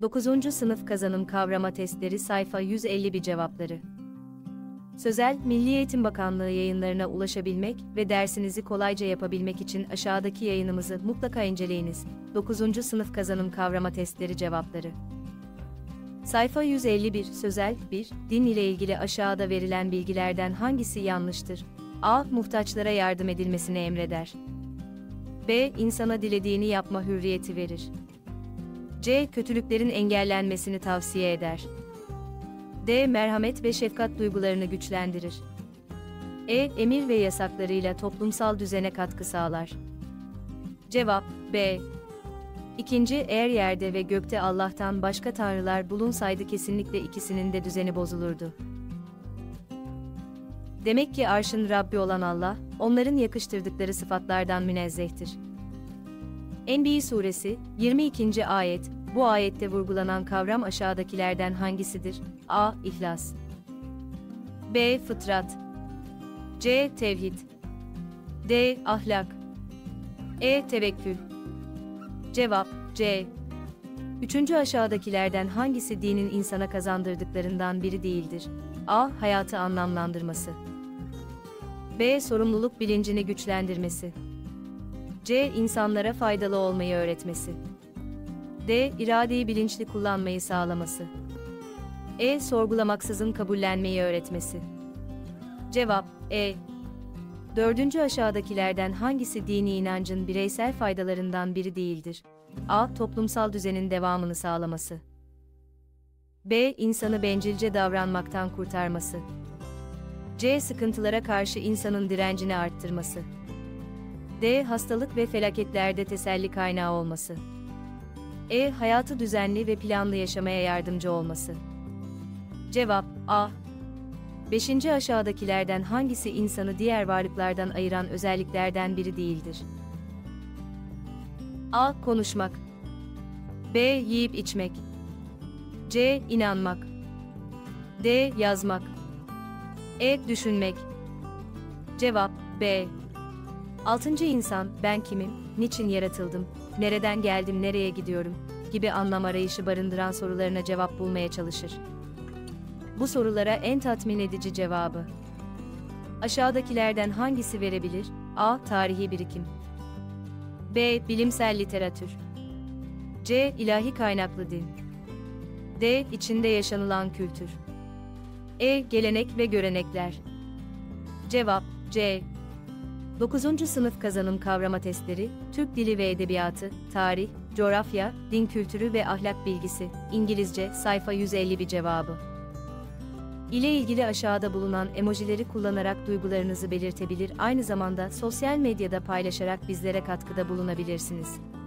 9. Sınıf Kazanım Kavrama Testleri sayfa 151 cevapları. Sözel, Milli Eğitim Bakanlığı yayınlarına ulaşabilmek ve dersinizi kolayca yapabilmek için aşağıdaki yayınımızı mutlaka inceleyiniz. 9. Sınıf Kazanım Kavrama Testleri cevapları. Sayfa 151 Sözel 1. Din ile ilgili aşağıda verilen bilgilerden hangisi yanlıştır? A. Muhtaçlara yardım edilmesini emreder. B. İnsana dilediğini yapma hürriyeti verir. C. Kötülüklerin engellenmesini tavsiye eder. D. Merhamet ve şefkat duygularını güçlendirir. E. Emir ve yasaklarıyla toplumsal düzene katkı sağlar. Cevap B. İkinci, eğer yerde ve gökte Allah'tan başka tanrılar bulunsaydı kesinlikle ikisinin de düzeni bozulurdu. Demek ki arşın Rabbi olan Allah, onların yakıştırdıkları sıfatlardan münezzehtir. Enbiya Suresi, 22. ayet, bu ayette vurgulanan kavram aşağıdakilerden hangisidir? A. İhlas. B. Fıtrat. C. Tevhid. D. Ahlak. E. Tevekkül. Cevap C. Üçüncü aşağıdakilerden hangisi dinin insana kazandırdıklarından biri değildir? A. Hayatı anlamlandırması. B. Sorumluluk bilincini güçlendirmesi. C. İnsanlara faydalı olmayı öğretmesi. D. İradeyi bilinçli kullanmayı sağlaması. E. Sorgulamaksızın kabullenmeyi öğretmesi. Cevap E. Dördüncü aşağıdakilerden hangisi dini inancın bireysel faydalarından biri değildir? A. Toplumsal düzenin devamını sağlaması. B. İnsanı bencilce davranmaktan kurtarması. C. Sıkıntılara karşı insanın direncini arttırması. D. Hastalık ve felaketlerde teselli kaynağı olması. E. Hayatı düzenli ve planlı yaşamaya yardımcı olması. Cevap A. Beşinci aşağıdakilerden hangisi insanı diğer varlıklardan ayıran özelliklerden biri değildir? A. Konuşmak. B. Yiyip içmek. C. İnanmak. D. Yazmak. E. Düşünmek. Cevap B. Altıncı insan, ben kimim, niçin yaratıldım, nereden geldim, nereye gidiyorum gibi anlam arayışı barındıran sorularına cevap bulmaya çalışır. Bu sorulara en tatmin edici cevabı aşağıdakilerden hangisi verebilir? A. Tarihi birikim. B. Bilimsel literatür. C. İlahi kaynaklı din. D. İçinde yaşanılan kültür. E. Gelenek ve görenekler. Cevap C. 9. Sınıf Kazanım Kavrama Testleri, Türk Dili ve Edebiyatı, Tarih, Coğrafya, Din Kültürü ve Ahlak Bilgisi, İngilizce, sayfa 151 cevabı. İle ilgili aşağıda bulunan emojileri kullanarak duygularınızı belirtebilir, aynı zamanda sosyal medyada paylaşarak bizlere katkıda bulunabilirsiniz.